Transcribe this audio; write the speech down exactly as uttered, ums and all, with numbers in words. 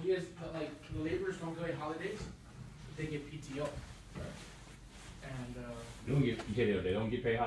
you guys, like, the laborers don't get holidays, they get P T O. And, uh. They don't get, they don't get paid